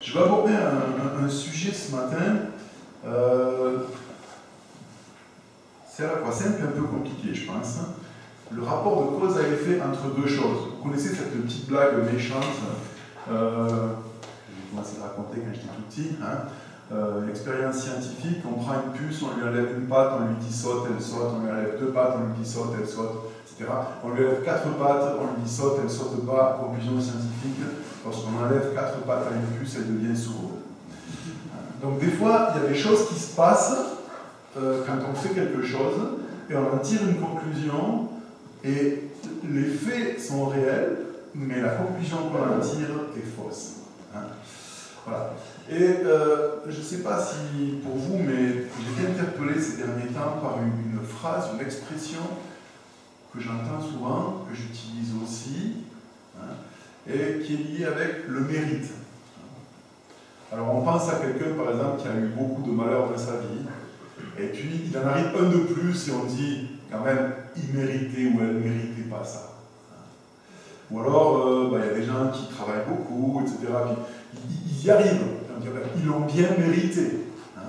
Je vais aborder un sujet ce matin, c'est à la fois simple et un peu compliqué, je pense. Le rapport de cause à effet entre deux choses. Vous connaissez cette petite blague méchante que j'ai commencé à raconter quand j'étais tout petit. L'expérience scientifique, on prend une puce, on lui enlève une patte, on lui dit saute, elle saute, on lui enlève deux pattes, on lui dit saute, elle saute, etc. On lui enlève quatre pattes, on lui dit saute, elle saute pas. Conclusion scientifique, lorsqu'on enlève quatre pattes à une puce, elle devient sourde. Donc des fois, il y a des choses qui se passent quand on fait quelque chose, et on en tire une conclusion, et les faits sont réels, mais la conclusion qu'on en tire est fausse. Voilà. Et je ne sais pas si pour vous, mais j'ai été interpellé ces derniers temps par une phrase, une expression que j'entends souvent, que j'utilise aussi, et qui est liée avec le mérite. Alors on pense à quelqu'un par exemple qui a eu beaucoup de malheurs dans sa vie, et puis il en arrive un de plus et on dit quand même il méritait ou elle ne méritait pas ça. Ou alors il y a des gens qui travaillent beaucoup, etc. Puis, ils y arrivent, ils l'ont bien mérité.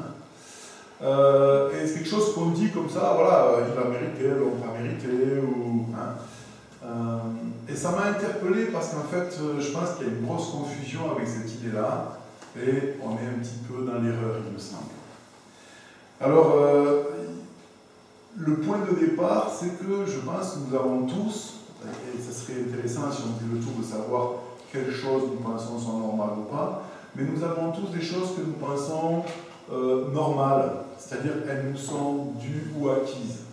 Et c'est quelque chose qu'on dit comme ça, voilà, il l'a mérité, ils l'ont pas mérité, et ça m'a interpellé parce qu'en fait, je pense qu'il y a une grosse confusion avec cette idée-là, et on est un petit peu dans l'erreur, il me semble. Alors, le point de départ, c'est que je pense que nous avons tous, et ce serait intéressant si on faisait le tour de savoir quelles choses nous pensons sont normales ou pas, mais nous avons tous des choses que nous pensons normales, c'est-à-dire elles nous sont dues ou acquises.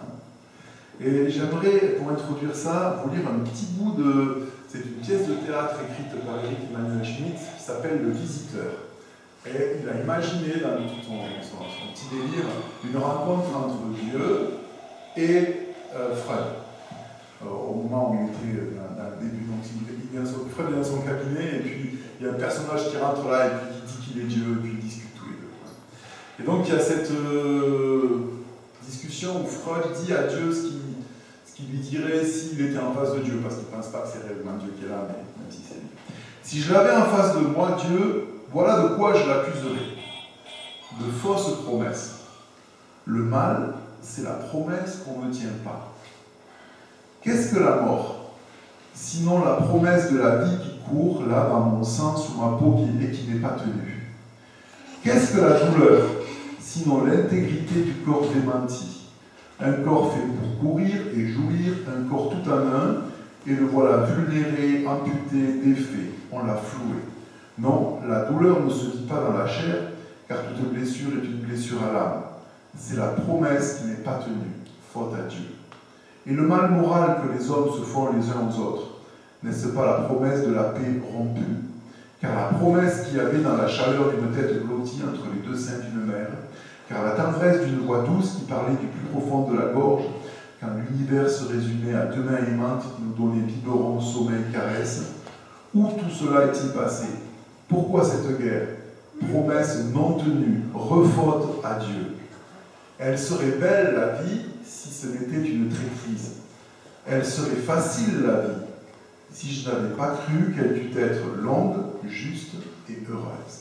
Et j'aimerais, pour introduire ça, vous lire un petit bout de... C'est une pièce de théâtre écrite par Éric Emmanuel Schmitt qui s'appelle Le Visiteur. Et il a imaginé dans tout son petit délire une rencontre entre Dieu et Freud. Au moment où il était dans le début, donc Freud est dans son cabinet, et puis il y a un personnage qui rentre là et puis qui dit qu'il est Dieu, et puis ils discutent tous les deux. Et donc il y a cette discussion où Freud dit à Dieu ce qu'il lui dirait s'il était en face de Dieu, parce qu'il ne pense pas que c'est réellement Dieu qui est là, mais même si c'est lui. Si je l'avais en face de moi, Dieu, voilà de quoi je l'accuserais. De fausses promesses. Le mal, c'est la promesse qu'on ne tient pas. Qu'est-ce que la mort? Sinon la promesse de la vie qui court là dans mon sang, sous ma peau et qui n'est pas tenue. Qu'est-ce que la douleur? Sinon l'intégrité du corps démenti. Un corps fait pour courir et jouir, un corps tout en un, et le voilà vulnéré, amputé, défait. On l'a floué. Non, la douleur ne se dit pas dans la chair, car toute blessure est une blessure à l'âme. C'est la promesse qui n'est pas tenue, faute à Dieu. Et le mal moral que les hommes se font les uns aux autres, n'est-ce pas la promesse de la paix rompue? Car la promesse qu'il y avait dans la chaleur d'une tête blottie entre les deux seins d'une mère, car la tendresse d'une voix douce qui parlait du plus profond de la gorge, quand l'univers se résumait à deux mains aimantes qui nous donnaient biberon, sommeil, caresse, où tout cela est-il passé? Pourquoi cette guerre? Promesse non tenue, refaute à Dieu. Elle serait belle la vie si ce n'était une traîtrise. Elle serait facile la vie si je n'avais pas cru qu'elle dût être longue, juste et heureuse.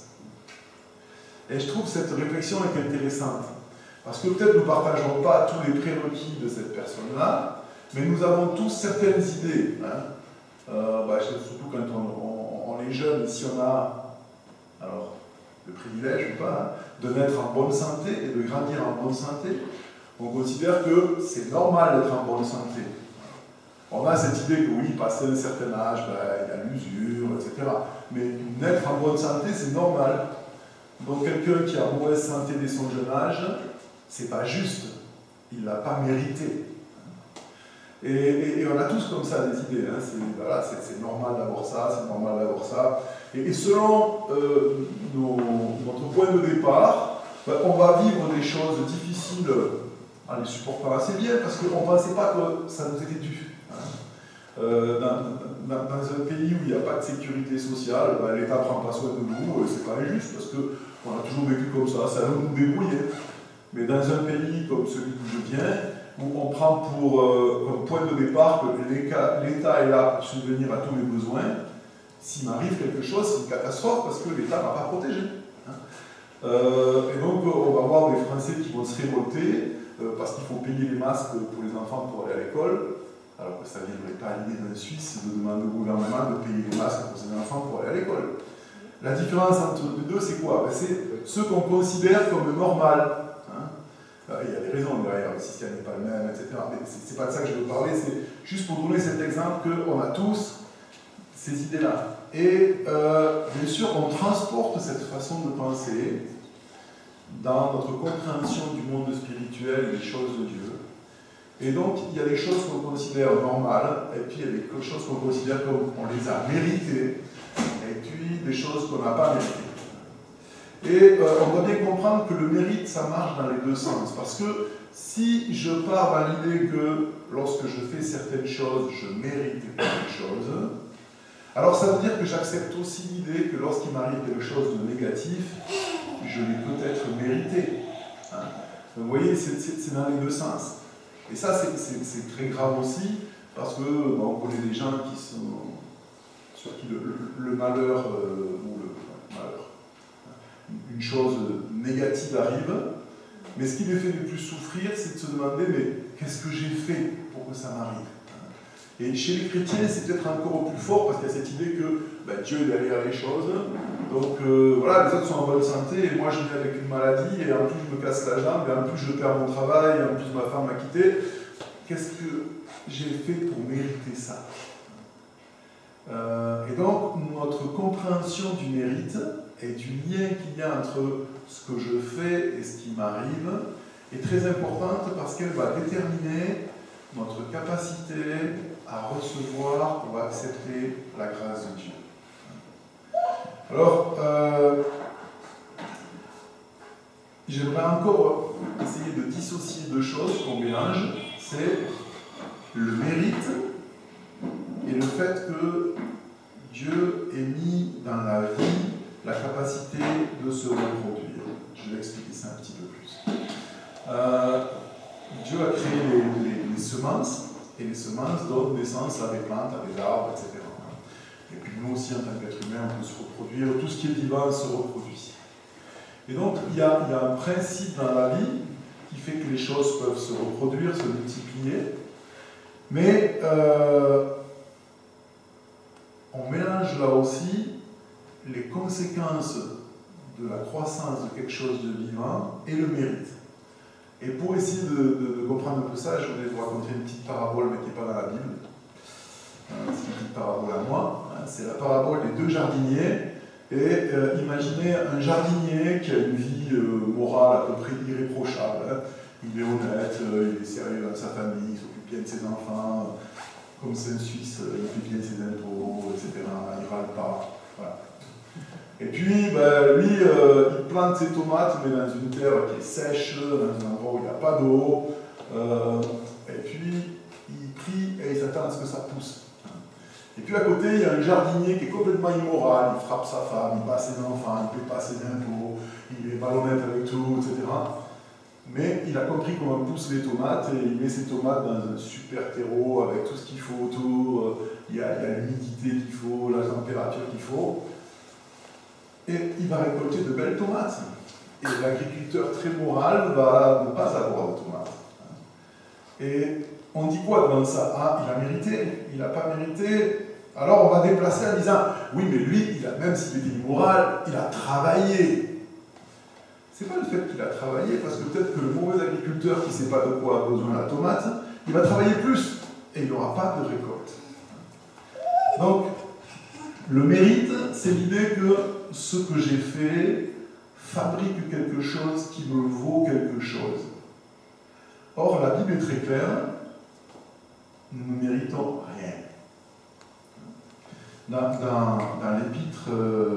Et je trouve cette réflexion est intéressante, parce que peut-être nous ne partageons pas tous les prérequis de cette personne-là, mais nous avons tous certaines idées. Surtout quand on est jeune, si on a alors, le privilège ou pas, de naître en bonne santé et de grandir en bonne santé, on considère que c'est normal d'être en bonne santé. On a cette idée que oui, passé un certain âge, il y a l'usure, etc. Mais naître en bonne santé, c'est normal. Donc quelqu'un qui a mauvaise santé dès son jeune âge, c'est pas juste. Il ne l'a pas mérité. Et on a tous comme ça des idées. C'est normal d'avoir ça, c'est normal d'avoir ça. Et selon notre point de départ, on va vivre des choses difficiles en les supportant assez bien, parce qu'on ne pensait pas que ça nous était dû. Dans un pays où il n'y a pas de sécurité sociale, l'État ne prend pas soin de nous, c'est pas injuste, parce qu'on a toujours vécu comme ça, ça va nous débrouiller. Mais dans un pays comme celui d'où je viens, où on prend comme point de départ que l'État est là pour subvenir à tous les besoins, S'il m'arrive quelque chose, c'est une catastrophe parce que l'État ne m'a pas protégé. Et donc, on va voir des Français qui vont se révolter parce qu'il faut payer les masques pour les enfants pour aller à l'école, alors que ça ne viendrait pas à l'idée d'un Suisse de demander au gouvernement de payer les masques pour ses enfants pour aller à l'école. La différence entre les deux, c'est quoi? C'est ce qu'on considère comme normal. Il y a des raisons derrière, le système n'est pas le même, etc. Mais c'est pas de ça que je veux parler, c'est juste pour donner cet exemple qu'on a tous ces idées-là. Et bien sûr, on transporte cette façon de penser dans notre compréhension du monde spirituel et des choses de Dieu. Et donc, il y a des choses qu'on considère normales, et puis il y a des choses qu'on considère comme on les a méritées, et puis des choses qu'on n'a pas méritées. Et on doit bien comprendre que le mérite, ça marche dans les deux sens. Parce que si je pars dans l'idée que lorsque je fais certaines choses, je mérite quelque chose, alors ça veut dire que j'accepte aussi l'idée que lorsqu'il m'arrive quelque chose de négatif, je l'ai peut-être mérité. Vous voyez, c'est dans les deux sens. Et ça, c'est très grave aussi, parce que on connaît des gens qui sont sur qui le malheur, une chose négative arrive, mais ce qui les fait le plus souffrir, c'est de se demander, mais qu'est-ce que j'ai fait pour que ça m'arrive? Et chez les chrétiens, c'est peut-être encore plus fort, parce qu'il y a cette idée que Dieu est derrière les choses, donc voilà, les autres sont en bonne santé, et moi je vis avec une maladie, et en plus je me casse la jambe, et en plus je perds mon travail, et en plus ma femme m'a quitté. Qu'est-ce que j'ai fait pour mériter ça? Et donc, notre compréhension du mérite et du lien qu'il y a entre ce que je fais et ce qui m'arrive est très importante parce qu'elle va déterminer notre capacité à recevoir ou à accepter la grâce de Dieu. Alors, j'aimerais encore essayer de dissocier deux choses qu'on mélange, c'est le mérite et le fait que Dieu ait mis dans la vie la capacité de se reproduire. Je vais expliquer ça un petit peu plus. Dieu a créé les semences, et les semences donnent naissance à des plantes, à des arbres, etc. Et puis nous aussi, en tant qu'être humain, on peut se reproduire, tout ce qui est vivant se reproduit. Et donc, il y a un principe dans la vie qui fait que les choses peuvent se reproduire, se multiplier, mais on mélange là aussi les conséquences de la croissance de quelque chose de vivant et le mérite. Et pour essayer de comprendre un peu ça, je voulais vous raconter une petite parabole, mais qui n'est pas dans la Bible. C'est une petite parabole à moi. C'est la parabole des deux jardiniers. Et imaginez un jardinier qui a une vie morale à peu près irréprochable. Il est honnête, il est sérieux dans sa famille, il s'occupe bien de ses enfants. Comme c'est un Suisse, il fait bien ses impôts, etc. Il râle pas. Voilà. Et puis, lui, il plante ses tomates, mais dans une terre qui est sèche, dans un endroit où il n'y a pas d'eau. Et puis, il prie et il s'attend à ce que ça pousse. Et puis à côté, il y a un jardinier qui est complètement immoral, il frappe sa femme, il bat ses enfants, il ne paie pas ses impôts, il est malhonnête avec tout, etc. Mais il a compris comment poussent les tomates et il met ses tomates dans un super terreau avec tout ce qu'il faut autour, il y a l'humidité qu'il faut, la température qu'il faut. Et il va récolter de belles tomates. Et l'agriculteur très moral va ne pas avoir de tomates. Et on dit quoi devant ça? Ah, il a mérité, il n'a pas mérité. Alors on va déplacer en disant, oui, mais lui, même s'il était immoral, il a travaillé. C'est pas le fait qu'il a travaillé, parce que peut-être que le mauvais agriculteur qui ne sait pas de quoi a besoin la tomate, il va travailler plus, et il n'aura pas de récolte. Donc, le mérite, c'est l'idée que ce que j'ai fait fabrique quelque chose qui me vaut quelque chose. Or, la Bible est très claire, nous ne méritons rien. Dans l'épître,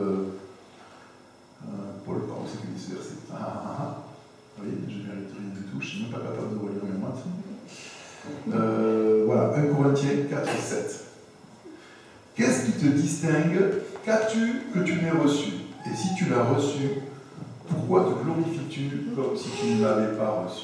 Paul parle aussi de ce verset. Oui, je ne mérite rien du tout, je ne suis même pas capable de relire mes notes. Voilà, 1 Corinthiens 4, 7. Qu'est-ce qui te distingue? Qu'as-tu que tu n'aies reçu? Et si tu l'as reçu, pourquoi te glorifies-tu comme si tu ne l'avais pas reçu?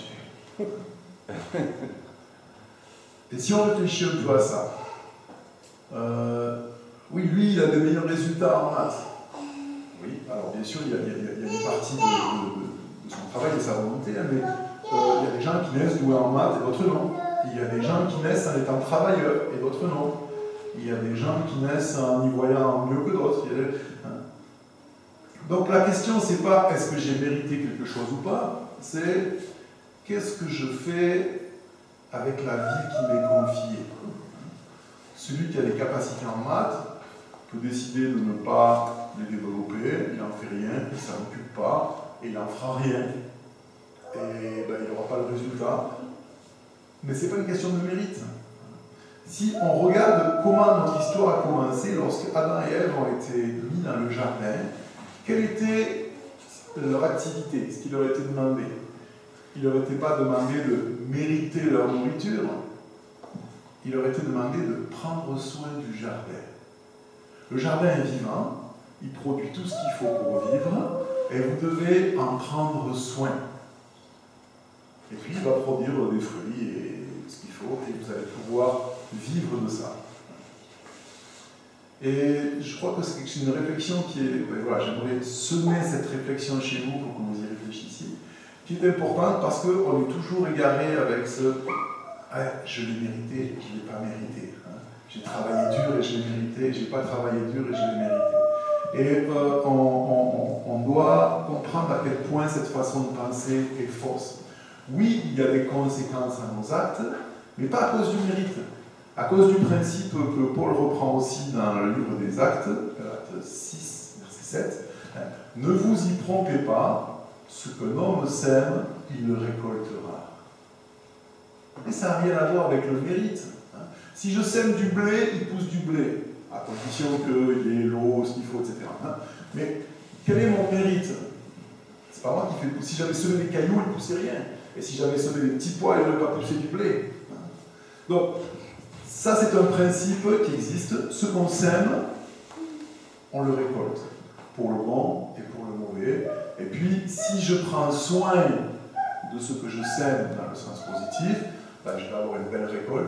Et si on réfléchit un peu à ça, Oui, lui, il a des meilleurs résultats en maths. Oui, alors bien sûr, il y a une partie de son travail et de sa volonté, hein, mais il y a des gens qui naissent doués en maths et d'autres non. Il y a des gens qui naissent en étant travailleurs et d'autres non. Il y a des gens qui naissent en y voyant mieux que d'autres. Donc la question, c'est pas est-ce que j'ai mérité quelque chose ou pas, c'est qu'est-ce que je fais avec la vie qui m'est confiée. Celui qui a des capacités en maths peut décider de ne pas les développer, il n'en fait rien, il ne s'en occupe pas, et il n'en fera rien. Et ben, il n'aura pas le résultat. Mais ce n'est pas une question de mérite. Si on regarde comment notre histoire a commencé, lorsque Adam et Ève ont été mis dans le jardin, quelle était leur activité, ce qui leur était demandé? Il ne leur était pas demandé de mériter leur nourriture, il leur était demandé de prendre soin du jardin. Le jardin est vivant, il produit tout ce qu'il faut pour vivre, et vous devez en prendre soin. Et puis il va produire des fruits et ce qu'il faut, et vous allez pouvoir vivre de ça. Et je crois que c'est une réflexion qui est... Ben voilà, j'aimerais semer cette réflexion chez vous pour que vous y réfléchissiez, qui est importante parce qu'on est toujours égaré avec ce ah, « je l'ai mérité, je ne l'ai pas mérité hein. ». J'ai travaillé dur et je l'ai mérité, je n'ai pas travaillé dur et je l'ai mérité. Et on doit comprendre à quel point cette façon de penser est fausse. Oui, il y a des conséquences à nos actes, mais pas à cause du mérite. À cause du principe que Paul reprend aussi dans le livre des Actes, acte 6, verset 7, ne vous y trompez pas, ce que l'homme sème, il le récoltera. Et ça n'a rien à voir avec le mérite. Si je sème du blé, il pousse du blé, à condition qu'il y ait l'eau, ce qu'il faut, etc. Mais quel est mon mérite? C'est pas moi qui fais pousser. Si j'avais semé des cailloux, il ne poussait rien. Et si j'avais semé des petits pois, il n'aurait pas poussé du blé. Donc, ça c'est un principe qui existe. Ce qu'on sème, on le récolte. Pour le bon et pour le mauvais. Et puis, si je prends soin de ce que je sème dans le sens positif, ben, je vais avoir une belle récolte.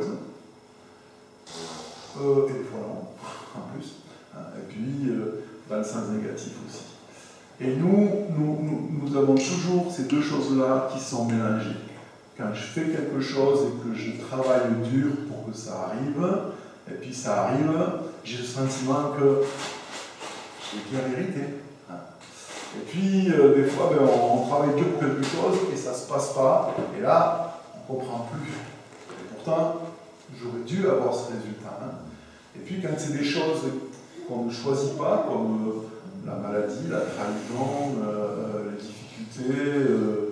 Et des fois non, en plus. Et puis, dans le sens négatif aussi. Et nous avons toujours ces deux choses-là qui sont mélangées. Quand je fais quelque chose et que je travaille dur pour que ça arrive, et puis ça arrive, j'ai le sentiment que j'ai bien mérité. Et puis, des fois, ben, on travaille dur pour quelque chose et ça ne se passe pas. Et là, on ne comprend plus. Et pourtant, j'aurais dû avoir ce résultat. Et puis, quand c'est des choses qu'on ne choisit pas, comme la maladie, la trahison, les difficultés,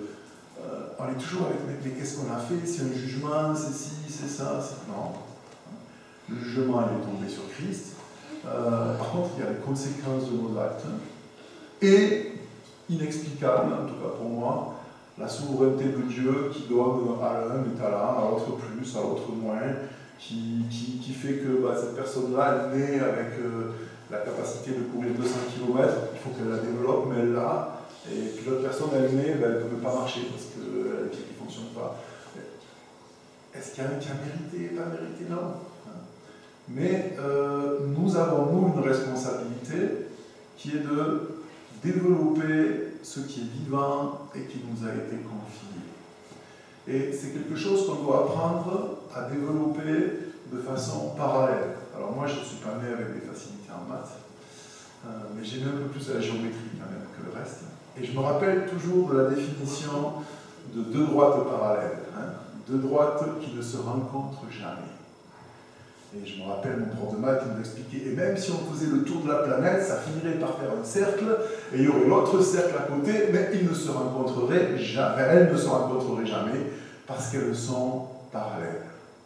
on est toujours avec mais qu'est-ce qu'on a fait? C'est un jugement, c'est ci, c'est ça, c'est... Non. Le jugement, il est tombé sur Christ. Par contre, il y a les conséquences de nos actes. Et, inexplicable, en tout cas pour moi, la souveraineté de Dieu qui donne à l'un des talents, à l'autre plus, à l'autre moins, qui fait que bah, cette personne-là, elle naît avec la capacité de courir 200 km, il faut qu'elle la développe, mais elle l'a. Et puis l'autre personne, elle naît, ben, elle ne peut pas marcher parce qu'elle a les pieds qui ne fonctionnent pas. Est-ce qu'il y a un qui a mérité, pas mérité? Non. Mais nous avons, nous, une responsabilité qui est de développer ce qui est vivant et qui nous a été confié. Et c'est quelque chose qu'on doit apprendre à développer de façon parallèle. Alors moi, je ne suis pas né avec des facilités en maths, mais j'ai mis un peu plus à la géométrie quand même que le reste. Et je me rappelle toujours de la définition de deux droites parallèles, deux droites qui ne se rencontrent jamais. Et je me rappelle mon prof de maths qui nous expliquait, et même si on faisait le tour de la planète, ça finirait par faire un cercle, et il y aurait l'autre cercle à côté, mais ils ne se rencontreraient jamais, elles ne se rencontreraient jamais, parce qu'elles sont parallèles.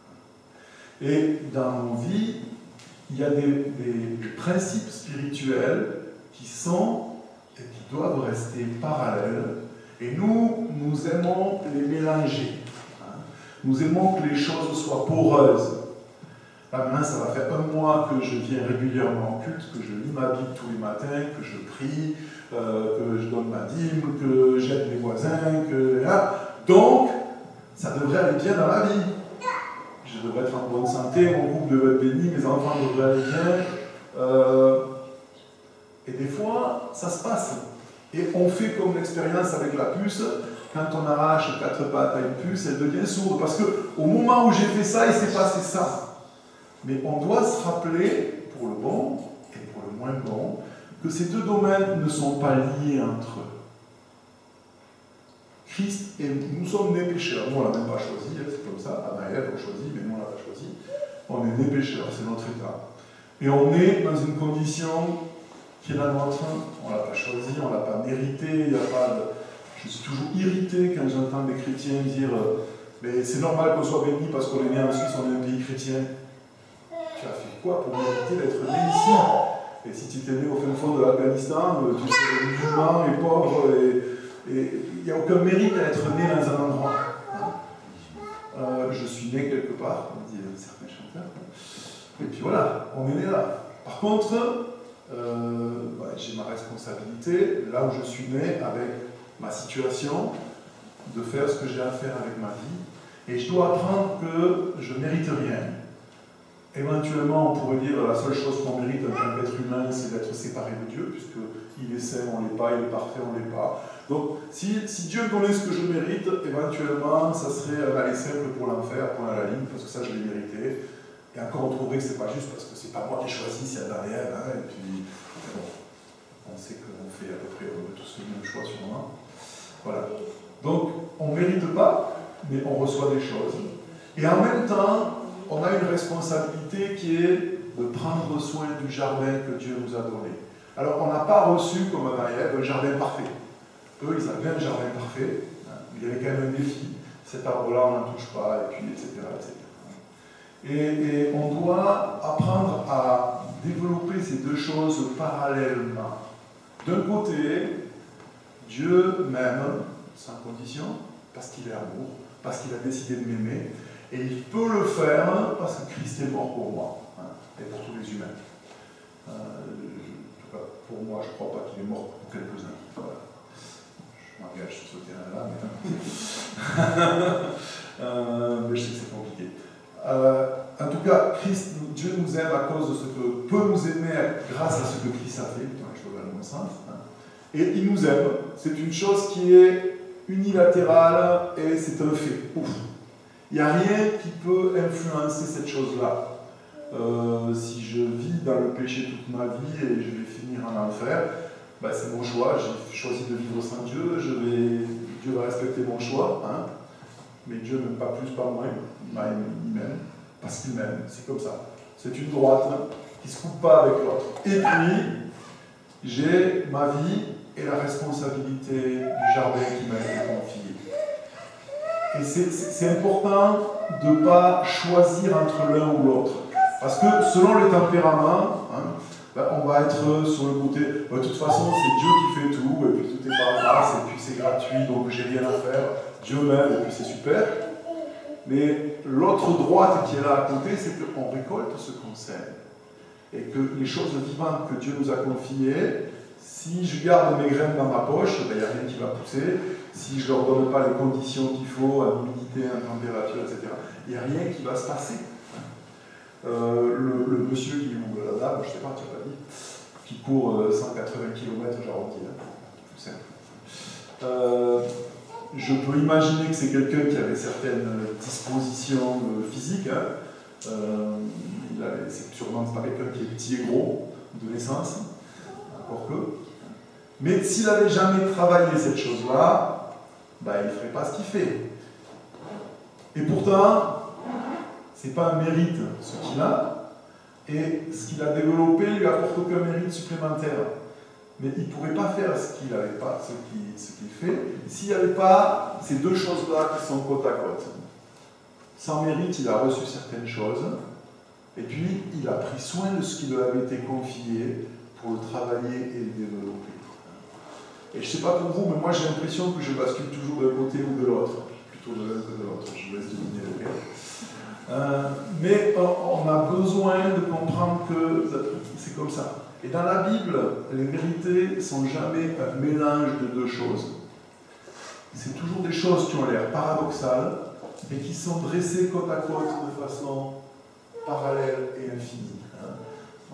Et dans nos vies, il y a des principes spirituels qui sont et qui doivent rester parallèles. Et nous aimons les mélanger. Nous aimons que les choses soient poreuses. Là, maintenant, ça va faire un mois que je viens régulièrement en culte, que je lis ma Bible tous les matins, que je prie, que je donne ma dîme, que j'aide mes voisins, que... Donc, ça devrait aller bien dans ma vie. Je devrais être en bonne santé, mon groupe devrait être béni, mes enfants devraient aller bien. Et des fois, ça se passe. Et on fait comme l'expérience avec la puce, quand on arrache 4 pattes à une puce, elle devient sourde. Parce qu'au moment où j'ai fait ça, il s'est passé ça. Mais on doit se rappeler, pour le bon et pour le moins bon, que ces deux domaines ne sont pas liés entre eux. Christ et nous sommes nés pécheurs. Nous, on ne l'a même pas choisi, c'est comme ça. Adam et Ève ont choisi, mais nous, on ne l'a pas choisi. On est nés pécheurs, c'est notre état. Et on est dans une condition qui est la nôtre. On ne l'a pas choisi, on ne l'a pas mérité. Il y a pas de... Je suis toujours irrité quand j'entends des chrétiens dire mais c'est normal qu'on soit béni parce qu'on est né en Suisse, on est un pays chrétien. Tu as fait quoi pour mériter d'être né ici? Et si tu étais né au fin fond de l'Afghanistan, tu serais musulman et pauvre, et il n'y a aucun mérite à être né dans un endroit. Je suis né quelque part, comme dit certains chanteurs. Et puis voilà, on est né là. Par contre, j'ai ma responsabilité, là où je suis né, avec ma situation, de faire ce que j'ai à faire avec ma vie. Et je dois apprendre que je ne mérite rien. Éventuellement, on pourrait dire la seule chose qu'on mérite en tant qu'être humain, c'est d'être séparé de Dieu, puisqu'il est saint, on ne l'est pas, il est parfait, on ne l'est pas. Donc, si Dieu donnait ce que je mérite, éventuellement, ça serait un aller simple pour l'enfer, pour la ligne, parce que ça, je l'ai mérité. Et encore, on trouverait que ce n'est pas juste, parce que ce n'est pas moi qui ai choisi, c'est Adam et Ève, et puis, bon, on sait qu'on fait à peu près tous le même choix sûrement. Voilà. Donc, on ne mérite pas, mais on reçoit des choses. Et en même temps, on a une responsabilité qui est de prendre soin du jardin que Dieu nous a donné. Alors, on n'a pas reçu, comme Adam et Ève, un jardin parfait. Eux, ils avaient un jardin parfait, mais il y avait quand même un défi. Cet arbre-là, on n'en touche pas, et puis, etc., etc. Et on doit apprendre à développer ces deux choses parallèlement. D'un côté, Dieu m'aime sans condition, parce qu'il est amour, parce qu'il a décidé de m'aimer, et il peut le faire parce que Christ est mort pour moi, et pour tous les humains. En tout cas, pour moi, je ne crois pas qu'il est mort pour quelques-uns. Voilà. Je m'engage sur ce terrain-là, mais je sais que c'est compliqué. En tout cas, Dieu nous aime à cause de ce que peut nous aimer grâce à ce que Christ a fait, je vais dans mon sens. Et il nous aime. C'est une chose qui est unilatérale et c'est un fait. Ouf. Il n'y a rien qui peut influencer cette chose-là. Si je vis dans le péché toute ma vie et je vais finir en enfer, ben c'est mon choix. J'ai choisi de vivre sans Dieu. Dieu va respecter mon choix. Hein. Mais Dieu ne m'aime pas plus, pas moins. Il m'aime parce qu'il m'aime. C'est comme ça. C'est une droite qui ne se coupe pas avec l'autre. Et puis, j'ai ma vie et la responsabilité du jardin qui m'a été confié. Et c'est important de ne pas choisir entre l'un ou l'autre. Parce que selon les tempéraments, on va être sur le côté, de toute façon c'est Dieu qui fait tout, et puis tout est par grâce, et puis c'est gratuit, donc j'ai rien à faire, Dieu m'aime, et puis c'est super. Mais l'autre droite qui est là à côté, c'est qu'on récolte ce qu'on sème. Et que les choses vivantes que Dieu nous a confiées, si je garde mes graines dans ma poche, il n'y a rien qui va pousser. Si je ne leur donne pas les conditions qu'il faut, à l'humidité, à la température, etc., il n'y a rien qui va se passer. Le monsieur ou la dame, je ne sais pas, tu n'as pas dit, qui court 180 km, j'arrondis, tout simple. Je peux imaginer que c'est quelqu'un qui avait certaines dispositions physiques. C'est sûrement pas quelqu'un qui est petit et gros de naissance, encore que. Mais s'il n'avait jamais travaillé cette chose-là, ben, il ne ferait pas ce qu'il fait. Et pourtant, ce n'est pas un mérite ce qu'il a, et ce qu'il a développé lui apporte aucun mérite supplémentaire. Mais il ne pourrait pas faire ce qu'il n'avait pas, ce qu'il fait, s'il n'y avait pas ces deux choses-là qui sont côte à côte. Sans mérite, il a reçu certaines choses, et puis il a pris soin de ce qui lui avait été confié pour le travailler et le développer. Et je ne sais pas pour vous, mais moi j'ai l'impression que je bascule toujours d'un côté ou de l'autre, plutôt de l'un que de l'autre, je vous laisse deviner lequel. Mais on a besoin de comprendre que c'est comme ça. Et dans la Bible, les vérités ne sont jamais un mélange de deux choses. C'est toujours des choses qui ont l'air paradoxales et qui sont dressées côte à côte de façon parallèle et infinie. On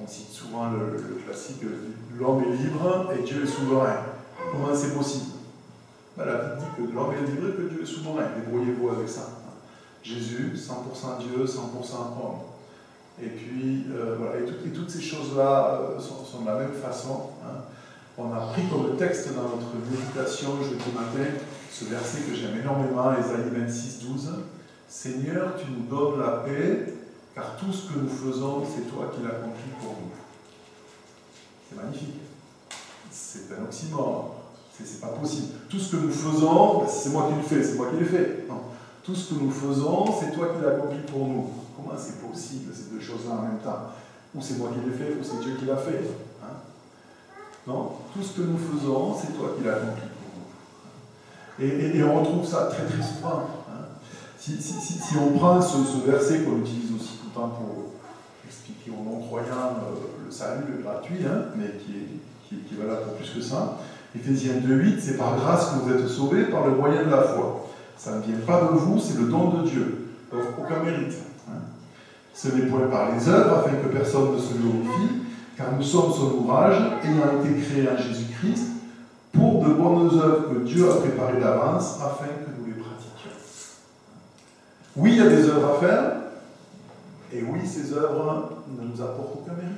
On cite souvent le classique « l'homme est libre et Dieu est souverain ». Comment c'est possible? Ben, la Bible dit que l'homme est libre et que Dieu est souverain. Débrouillez-vous avec ça. Jésus, 100% Dieu, 100% homme. Et puis, voilà, et toutes ces choses-là sont de la même façon. Hein. On a pris comme texte dans notre méditation jeudi matin ce verset que j'aime énormément, Ésaïe 26, 12. « Seigneur, tu nous donnes la paix, car tout ce que nous faisons, c'est toi qui l'accomplis pour nous. » C'est magnifique. C'est un oxymore. C'est pas possible. Tout ce que nous faisons, ben, c'est moi qui le fais, c'est moi qui l'ai fait. Non. Tout ce que nous faisons, c'est toi qui l'accomplis pour nous. Comment c'est possible, ces deux choses-là en même temps? Ou c'est moi qui l'ai fait, ou c'est Dieu qui l'a fait. Hein? Non, tout ce que nous faisons, c'est toi qui l'accomplis pour nous. Et on retrouve ça très très souvent. Hein? Si on prend ce verset qu'on utilise aussi tout le temps pour expliquer aux non-croyants le salut, le gratuit, hein, mais qui est valable pour plus que ça, Éphésiens 2,8, c'est par grâce que vous êtes sauvés par le moyen de la foi. Ça ne vient pas de vous, c'est le don de Dieu. Donc aucun mérite. Hein. Ce n'est point par les œuvres, afin que personne ne se glorifie, car nous sommes son ouvrage, ayant été créés en Jésus-Christ, pour de bonnes œuvres que Dieu a préparées d'avance, afin que nous les pratiquions. Oui, il y a des œuvres à faire, et oui, ces œuvres ne nous apportent aucun mérite.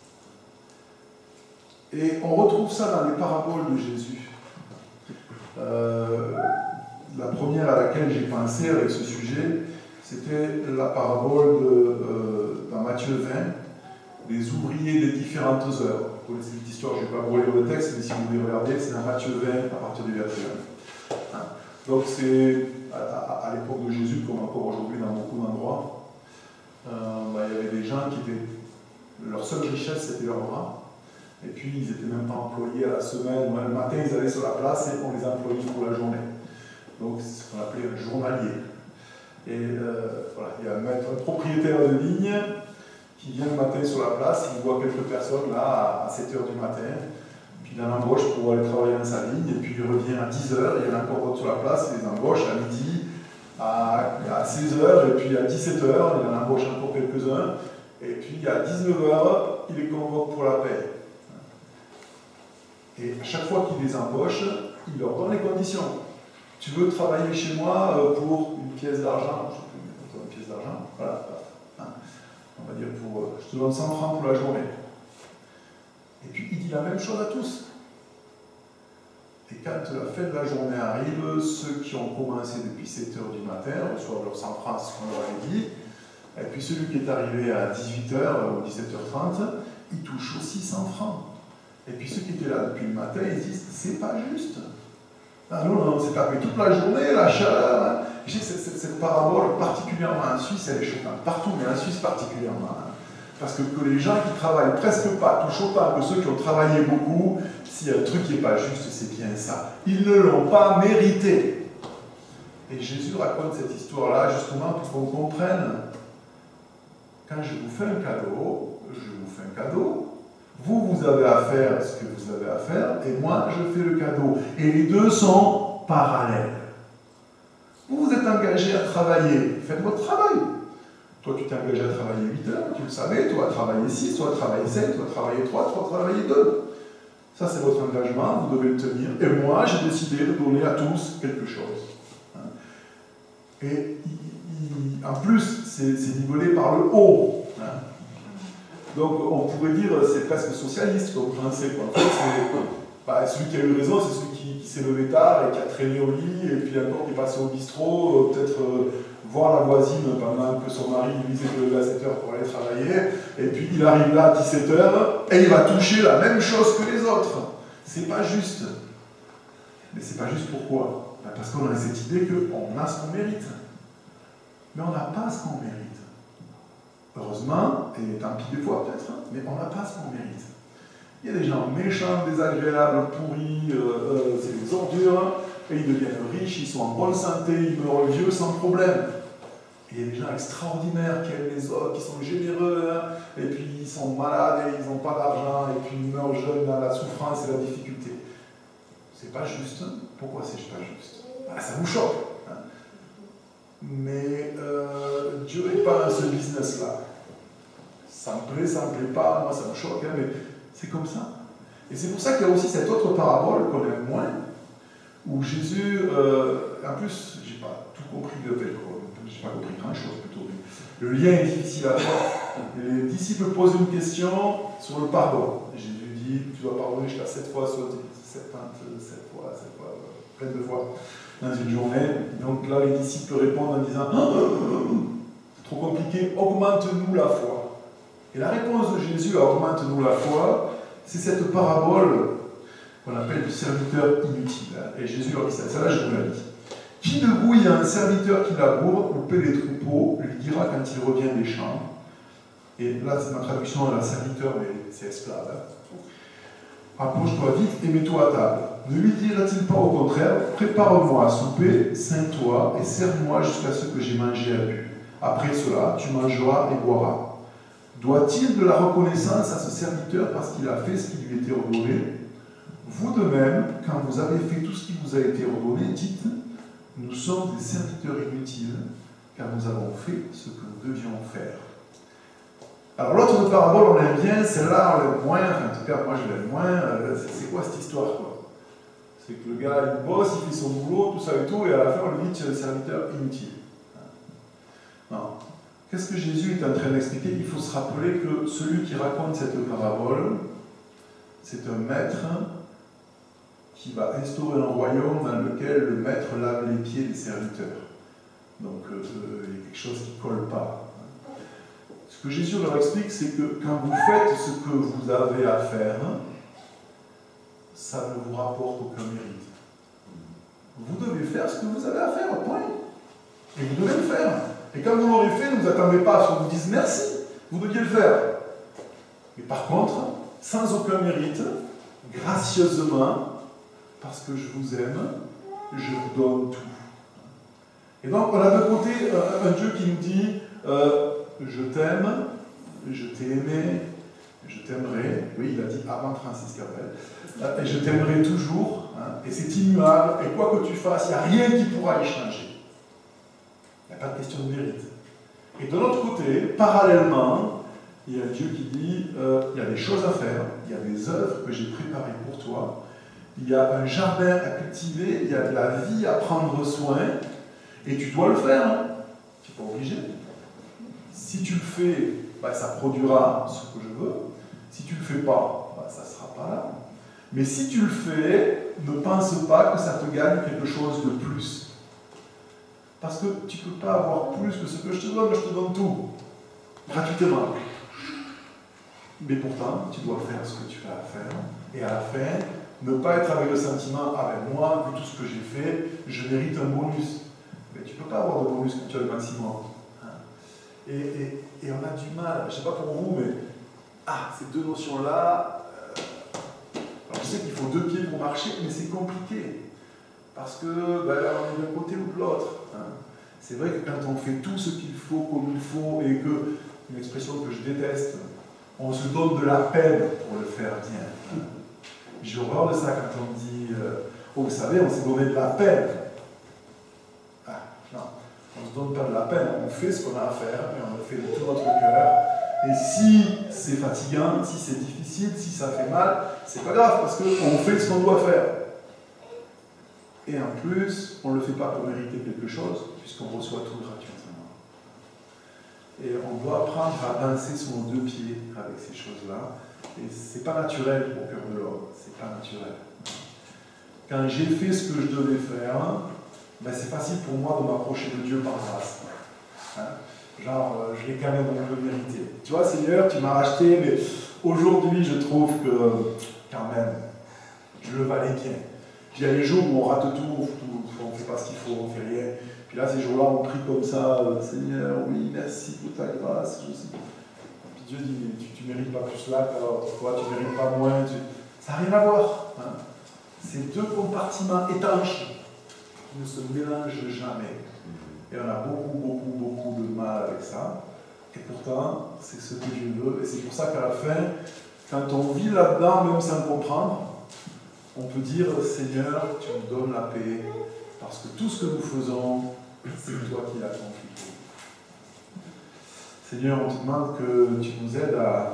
Et on retrouve ça dans les paraboles de Jésus. La première à laquelle j'ai pensé avec ce sujet, c'était la parabole dans Matthieu 20, des ouvriers des différentes œuvres. Vous connaissez cette histoire, je ne vais pas vous lire le texte, mais si vous voulez regarder, c'est dans Matthieu 20, à partir du verset 1. Donc c'est à l'époque de Jésus, comme encore aujourd'hui dans beaucoup d'endroits, il y avait des gens qui étaient, leur seule richesse c'était leur bras. Et puis, ils n'étaient même pas employés à la semaine. Le matin, ils allaient sur la place et on les employait pour la journée. Donc, c'est ce qu'on appelait un journalier. Et voilà, il y a un propriétaire de ligne qui vient le matin sur la place, il voit quelques personnes là à 7 h du matin, puis il en embauche pour aller travailler dans sa ligne, et puis il revient à 10 h, il y en a encore d'autres sur la place, il les embauche à midi, à 16 h, et puis à 17 h, il en embauche encore quelques-uns, et puis à 19 h, il les convoque pour la paie. Et à chaque fois qu'il les embauche, il leur donne les conditions. Tu veux travailler chez moi pour une pièce d'argent, je ne sais plus pourquoi une pièce d'argent, voilà, on va dire je te donne 100 francs pour la journée. Et puis il dit la même chose à tous. Et quand la fin de la journée arrive, ceux qui ont commencé depuis 7 h du matin reçoivent leurs 100 francs, ce qu'on leur avait dit. Et puis celui qui est arrivé à 18 h ou 17 h 30, il touche aussi 100 francs. Et puis ceux qui étaient là depuis le matin, ils disent c'est pas juste. Ah non, on s'est tapé toute la journée, la chaleur. Hein. Je dis que cette parabole, particulièrement en Suisse, elle est choquante. Partout, mais en Suisse particulièrement. Hein. Parce que les gens qui travaillent presque pas touchent autant que ceux qui ont travaillé beaucoup, s'il y a un truc qui n'est pas juste, c'est bien ça. Ils ne l'ont pas mérité. Et Jésus raconte cette histoire-là justement pour qu'on comprenne. Quand je vous fais un cadeau, je vous fais un cadeau. Vous avez à faire ce que vous avez à faire, et moi, je fais le cadeau. Et les deux sont parallèles. Vous vous êtes engagé à travailler, faites votre travail. Toi, tu t'es engagé à travailler 8 heures, tu le savais, toi, à travailler 6, toi, à travailler 7, toi, à travailler 3, toi, à travailler 2. Ça, c'est votre engagement, vous devez le tenir. Et moi, j'ai décidé de donner à tous quelque chose. Et en plus, c'est nivelé par le haut. Donc on pourrait dire c'est presque socialiste comme principe. En fait, celui qui a eu raison, c'est celui qui s'est levé tard et qui a traîné au lit, et puis encore qui est passé au bistrot, peut-être voir la voisine pendant que son mari lui disait de lever à 7 h pour aller travailler, et puis il arrive là à 17 h et il va toucher la même chose que les autres. C'est pas juste. Mais c'est pas juste pourquoi? Parce qu'on a cette idée qu'on a ce qu'on mérite. Mais on n'a pas ce qu'on mérite. Heureusement, et tant pis des fois peut-être, mais on n'a pas ce qu'on mérite. Il y a des gens méchants, désagréables, pourris, c'est des ordures, et ils deviennent riches, ils sont en bonne santé, ils meurent vieux sans problème. Et il y a des gens extraordinaires qui aiment les autres, qui sont généreux, hein, et puis ils sont malades et ils n'ont pas d'argent, et puis ils meurent jeunes dans la souffrance et la difficulté. C'est pas juste. Pourquoi c'est pas juste? Ça vous choque. Mais Dieu n'est pas dans ce business-là. ça me plaît, ça me plaît pas, moi ça me choque, hein, mais c'est comme ça. Et c'est pour ça qu'il y a aussi cette autre parabole qu'on aime moins, où Jésus, en plus, j'ai pas tout compris de j'ai pas compris grand-chose plutôt. Le lien est difficile à faire. Les disciples posent une question sur le pardon. Jésus dit, tu dois pardonner jusqu'à 7 fois, soit 77 fois, plein de fois dans une journée. Donc là, les disciples répondent en disant, c'est trop compliqué, augmente-nous la foi. Et la réponse de Jésus à augmente-nous la foi, c'est cette parabole qu'on appelle du serviteur inutile. Et Jésus leur dit ça, là je vous l'ai dit. Qui debout il y a un serviteur qui laboure ou paie les troupeaux, lui dira quand il revient des champs. Et là, c'est ma traduction à la serviteur, mais c'est esclave. Approche-toi vite et mets-toi à table. Ne lui dira-t-il pas au contraire, prépare-moi à souper, ceins-toi et serve-moi jusqu'à ce que j'ai mangé et bu. Après cela, tu mangeras et boiras. Doit-il de la reconnaissance à ce serviteur parce qu'il a fait ce qui lui était ordonné? Vous de même, quand vous avez fait tout ce qui vous a été ordonné, dites, nous sommes des serviteurs inutiles, car nous avons fait ce que nous devions faire. Alors l'autre parabole, on l'aime bien, celle-là, on l'aime moins, enfin, en tout cas moi je l'aime moins. C'est quoi cette histoire, quoi? C'est que le gars, il bosse, il fait son boulot, tout ça et tout, et à la fin, on lui dit, tu es un serviteur inutile. Non. Qu'est-ce que Jésus est en train d'expliquer? Il faut se rappeler que celui qui raconte cette parabole, c'est un maître qui va instaurer un royaume dans lequel le maître lave les pieds des serviteurs. Donc il y a quelque chose qui ne colle pas. Ce que Jésus leur explique, c'est que quand vous faites ce que vous avez à faire, ça ne vous rapporte aucun mérite. Vous devez faire ce que vous avez à faire, point. Et vous devez le faire. Et quand vous l'aurez fait, ne vous attendez pas à ce qu'on vous dise merci. Vous deviez le faire. Mais par contre, sans aucun mérite, gracieusement, parce que je vous aime, je vous donne tout. Et donc, on a d'un côté un Dieu qui nous dit je t'aime, je t'ai aimé, je t'aimerai. Oui, il a dit avant Francis Cabrel. Et je t'aimerai toujours. Hein, et c'est immuable. Et quoi que tu fasses, il n'y a rien qui pourra y changer. Il n'y a pas de question de mérite. Et de l'autre côté, parallèlement, il y a Dieu qui dit il y a des choses à faire, il y a des œuvres que j'ai préparées pour toi. Il y a un jardin à cultiver, il y a de la vie à prendre soin, et tu dois le faire. Hein. Tu n'es pas obligé. Si tu le fais, bah, ça produira ce que je veux. Si tu ne le fais pas, bah, ça ne sera pas là. Mais si tu le fais, ne pense pas que ça te gagne quelque chose de plus. Parce que tu ne peux pas avoir plus que ce que je te donne tout, gratuitement. Mais pourtant, tu dois faire ce que tu as à faire, et à la fin, ne pas être avec le sentiment, ah ben moi, vu tout ce que j'ai fait, je mérite un bonus. Mais tu ne peux pas avoir de bonus quand tu as le maximum. Et on a du mal, je ne sais pas pour vous, mais ces deux notions-là, alors je sais qu'il faut 2 pieds pour marcher, mais c'est compliqué. Parce que on est d'un côté ou de l'autre. Hein. C'est vrai que quand on fait tout ce qu'il faut, comme il faut, et que, une expression que je déteste, on se donne de la peine pour le faire bien. Hein. J'ai horreur de ça quand on dit oh, vous savez, on s'est donné de la peine. Non, on ne se donne pas de la peine, on fait ce qu'on a à faire, et on le fait de tout notre cœur. Et si c'est fatigant, si c'est difficile, si ça fait mal, c'est pas grave, parce qu'on fait ce qu'on doit faire. Et en plus, on ne le fait pas pour mériter quelque chose, puisqu'on reçoit tout gratuitement. Et on doit apprendre à danser sur nos 2 pieds avec ces choses-là. Et c'est pas naturel au cœur de l'homme, c'est pas naturel. Quand j'ai fait ce que je devais faire, c'est facile pour moi de m'approcher de Dieu par grâce. Hein? Genre, je l'ai quand même un peu mérité. Tu vois, Seigneur, tu m'as racheté, mais aujourd'hui, je trouve que, quand même, je le valais bien. Puis il y a les jours où on rate tout, on ne fait pas ce qu'il faut, on ne fait rien. Puis là, ces jours-là, on prie comme ça, Seigneur, oui, merci pour ta grâce. Je sais pas. Puis Dieu dit, mais tu ne mérites pas plus là, alors toi, tu ne mérites pas moins. Ça n'a rien à voir. Hein. C'est 2 compartiments étanches qui ne se mélangent jamais. Et on a beaucoup de mal avec ça. Et pourtant, c'est ce que Dieu veut. Et c'est pour ça qu'à la fin, quand on vit là-dedans, même sans comprendre, on peut dire, Seigneur, tu nous donnes la paix, parce que tout ce que nous faisons, c'est toi qui l'as confié. Seigneur, on te demande que tu nous aides à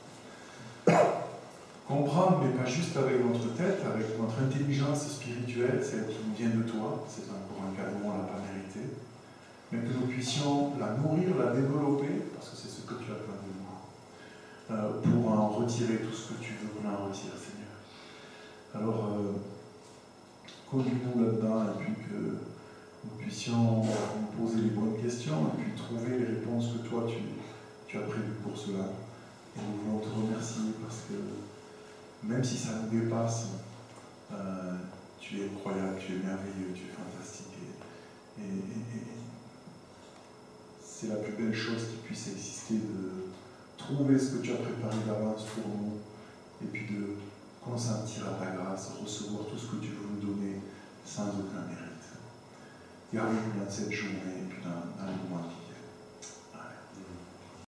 comprendre, mais pas juste avec notre tête, avec notre intelligence spirituelle, celle qui nous vient de toi, c'est encore un cadeau, on ne l'a pas mérité, mais que nous puissions la nourrir, la développer, parce que c'est ce que tu attends de nous, pour en retirer tout ce que tu veux qu'on en retire, Seigneur. Alors, conduis-nous là-dedans, et puis que nous puissions nous poser les bonnes questions, et puis trouver les réponses que toi tu as prévues pour cela. Et nous voulons te remercier parce que même si ça nous dépasse, tu es incroyable, tu es merveilleux, tu es fantastique. Et c'est la plus belle chose qui puisse exister, de trouver ce que tu as préparé d'avance pour nous, et puis de consentir à ta grâce, recevoir tout ce que tu veux nous donner sans aucun mérite. Garde-nous dans cette journée et puis dans le moment qui